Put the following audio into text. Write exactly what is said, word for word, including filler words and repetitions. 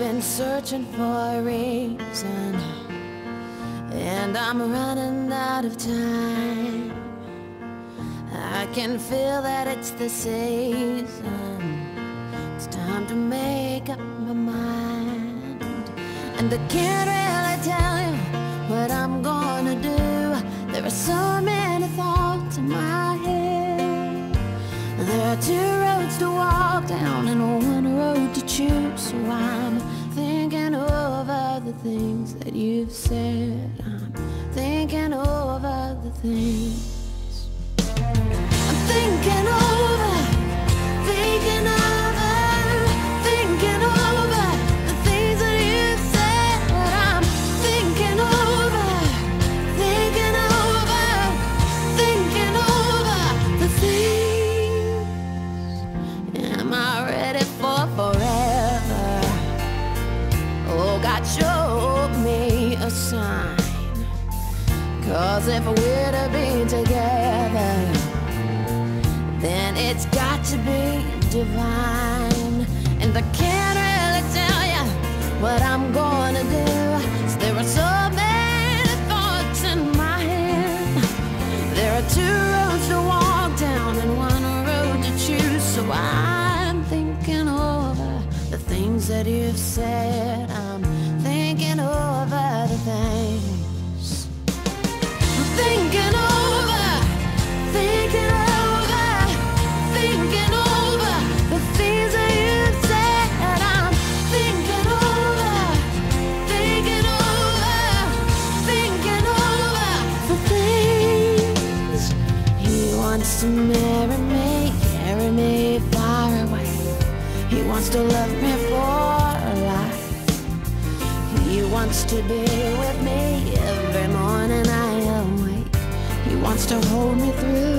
been searching for a reason, and I'm running out of time. I can feel that it's the season. It's time to make up my mind, and I can't really tell you what I'm gonna do. There are so many thoughts in my head. There are two roads to walk down and one road to choose. So I'm thinking over the things that you've said. I'm thinking over the things. I'm thinking over, thinking over, thinking over the things that you've said. I'm thinking over, thinking over, thinking over the things. Am I ready for forever? Oh, God, show me a sign. 'Cause if we're to be together, then it's got to be divine. And I can't really tell you what I'm gonna do, 'cause there are so many thoughts in my head. There are two roads to walk down and one road to choose. So I'm thinking over the things that you've said. I'm thinking over the things. I'm thinking over, thinking over, thinking over the things that you've said. I'm thinking over, thinking over, thinking over the things. He wants to marry me, carry me far away. He wants to love me for life. He wants to be with me every morning I awake. He wants to hold me through